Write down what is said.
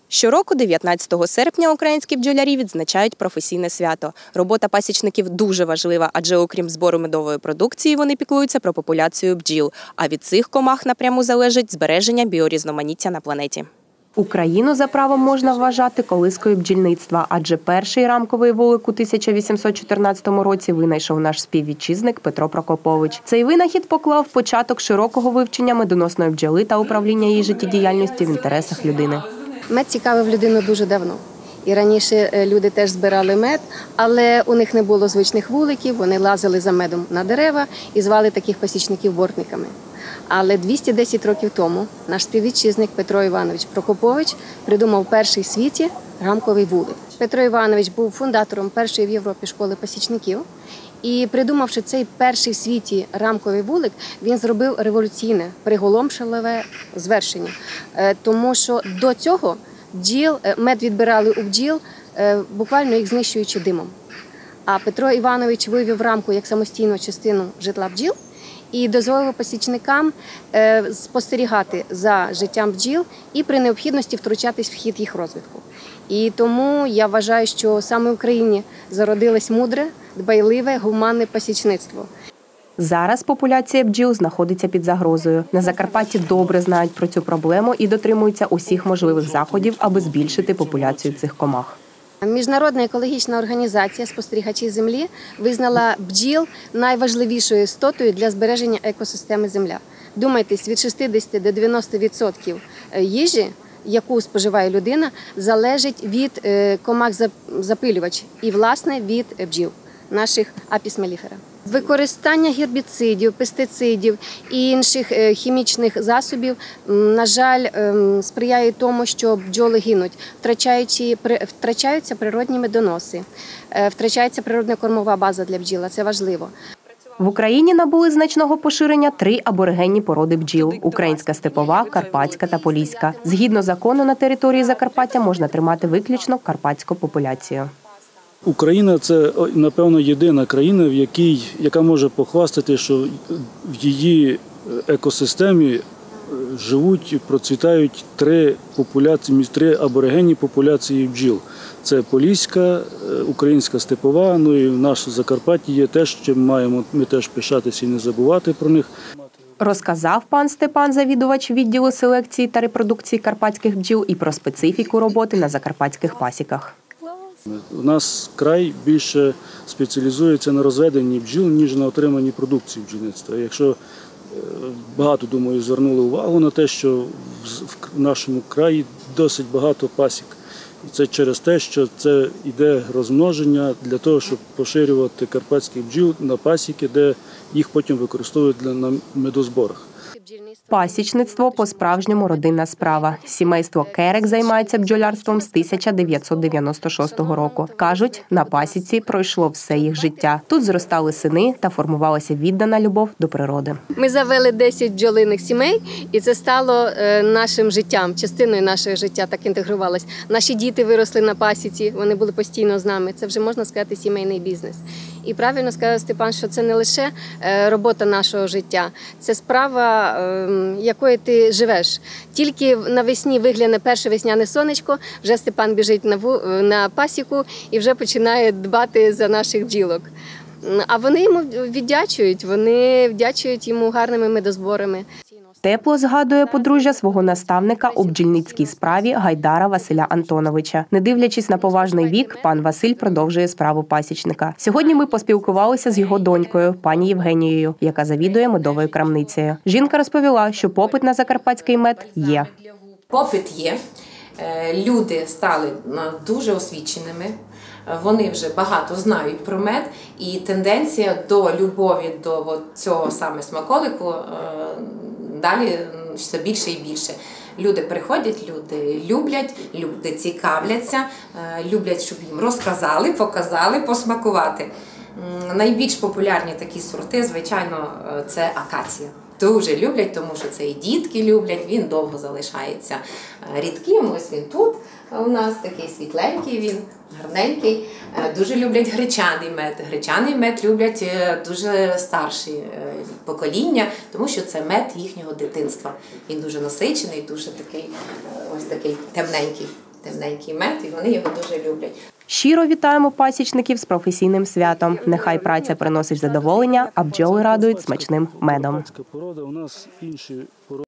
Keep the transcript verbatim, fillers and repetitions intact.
Щороку дев'ятнадцятого серпня українські бджолярі відзначають професійне свято. Робота пасічників дуже важлива, адже окрім збору медової продукції, вони піклуються про популяцію бджіл. А від цих комах напряму залежить збереження біорізноманіття на планеті. Україну за правом можна вважати колискою бджільництва, адже перший рамковий вулик у тисяча вісімсот чотирнадцятому році винайшов наш співвітчизник Петро Прокопович. Цей винахід поклав початок широкого вивчення медоносної бджоли та управління її життєдіяльністю в інтересах людини. Мед цікавив людину дуже давно. І раніше люди теж збирали мед, але у них не було звичних вуликів, вони лазили за медом на дерева і звали таких пасічників бортниками. Але двісті десять років тому наш співвітчизник Петро Іванович Прокопович придумав перший в світі рамковий вулик. Петро Іванович був фундатором першої в Європі школи пасічників. І придумавши цей перший в світі рамковий вулик, він зробив революційне, приголомшливе звершення. Тому що до цього бджіл, мед відбирали у бджіл, буквально їх знищуючи димом. А Петро Іванович вивів рамку як самостійну частину житла бджіл і дозволив пасічникам спостерігати за життям бджіл і при необхідності втручатись в хід їх розвитку. І тому я вважаю, що саме в Україні зародилось мудре, дбайливе, гуманне пасічництво. Зараз популяція бджіл знаходиться під загрозою. На Закарпатті добре знають про цю проблему і дотримуються усіх можливих заходів, аби збільшити популяцію цих комах. Міжнародна екологічна організація «Спостерігачі землі» визнала бджіл найважливішою істотою для збереження екосистеми Земля. Думайтесь, від шістдесяти до дев'яноста відсотків їжі, яку споживає людина, залежить від комах-запилювач і, власне, від бджіл, наших апіс меліфера. Використання гербіцидів, пестицидів і інших хімічних засобів, на жаль, сприяє тому, що бджоли гинуть, втрачаються природні медоноси, втрачається природна кормова база для бджіл, це важливо. В Україні набули значного поширення три аборигенні породи бджіл – українська степова, карпатська та поліська. Згідно закону, на території Закарпаття можна тримати виключно карпатську популяцію. Україна – це, напевно, єдина країна, в якій, яка може похвастати, що в її екосистемі живуть і процвітають три популяції, три аборигенні популяції бджіл. Це поліська, українська степова, ну і в нашому Закарпатті є теж, чим маємо ми теж пишатися і не забувати про них. Розказав пан Степан, завідувач відділу селекції та репродукції карпатських бджіл, і про специфіку роботи на закарпатських пасіках. У нас край більше спеціалізується на розведенні бджіл, ніж на отриманні продукції бджільництва. Якщо багато, думаю, звернули увагу на те, що в нашому краї досить багато пасік. І це через те, що це йде розмноження для того, щоб поширювати карпатських бджіл на пасіки, де їх потім використовують на медозборах. Пасічництво – по-справжньому родинна справа. Сімейство Керек займається бджолярством з тисяча дев'ятсот дев'яносто шостого року. Кажуть, на пасіці пройшло все їх життя. Тут зростали сини та формувалася віддана любов до природи. Ми завели десять бджолиних сімей, і це стало нашим життям, частиною нашого життя, так інтегрувалось. Наші діти виросли на пасіці, вони були постійно з нами. Це вже, можна сказати, сімейний бізнес. І правильно сказав Степан, що це не лише робота нашого життя, це справа, якою ти живеш. Тільки навесні вигляне перше весняне сонечко, вже Степан біжить на, ву... на пасіку і вже починає дбати за наших бджілок. А вони йому віддячують, вони вдячують йому гарними медозборами. Тепло згадує подружжя свого наставника у бджільницькій справі Гайдара Василя Антоновича. Не дивлячись на поважний вік, пан Василь продовжує справу пасічника. Сьогодні ми поспілкувалися з його донькою, пані Євгенією, яка завідує медовою крамницею. Жінка розповіла, що попит на закарпатський мед є. Попит є. Люди стали дуже освіченими. Вони вже багато знають про мед, і тенденція до любові до цього саме смаколику далі все більше і більше. Люди приходять, люди люблять, люди цікавляться, люблять, щоб їм розказали, показали, посмакувати. Найбільш популярні такі сорти, звичайно, це акація. Дуже люблять, тому що це і дітки люблять, він довго залишається рідким. Ось він тут у нас такий світленький, він гарненький. Дуже люблять гречаний мед. Гречаний мед люблять дуже старші покоління, тому що це мед їхнього дитинства. Він дуже насичений, дуже такий, ось такий темненький. темненький мед, і вони його дуже люблять. Щиро вітаємо пасічників з професійним святом. Нехай праця приносить задоволення, а бджоли радують смачним медом. Порода у нас інші породи.